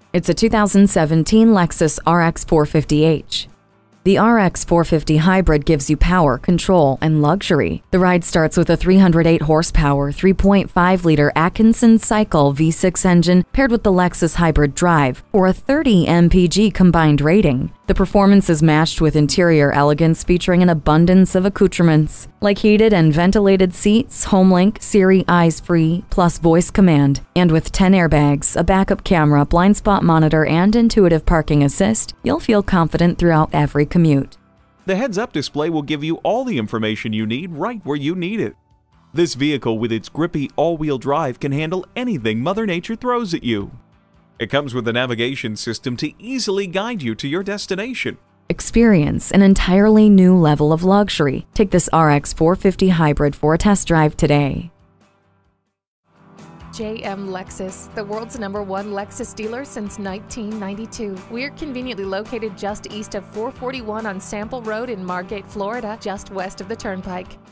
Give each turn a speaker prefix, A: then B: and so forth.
A: It's a 2017 Lexus RX 450h. The RX 450 Hybrid gives you power, control, and luxury. The ride starts with a 308 horsepower, 3.5-liter Atkinson Cycle V6 engine paired with the Lexus Hybrid Drive for a 30 mpg combined rating. The performance is matched with interior elegance featuring an abundance of accoutrements, like heated and ventilated seats, HomeLink, Siri Eyes-Free, plus voice command. And with 10 airbags, a backup camera, blind spot monitor, and intuitive parking assist, you'll feel confident throughout every commute.
B: The heads-up display will give you all the information you need right where you need it. This vehicle with its grippy all-wheel drive can handle anything Mother Nature throws at you. It comes with a navigation system to easily guide you to your destination.
A: Experience an entirely new level of luxury. Take this RX 450 Hybrid for a test drive today.
C: JM Lexus, the world's #1 Lexus dealer since 1992. We're conveniently located just east of 441 on Sample Road in Margate, Florida, just west of the Turnpike.